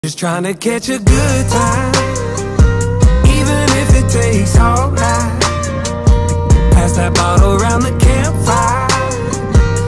Just trying to catch a good time, even if it takes all night. Pass that bottle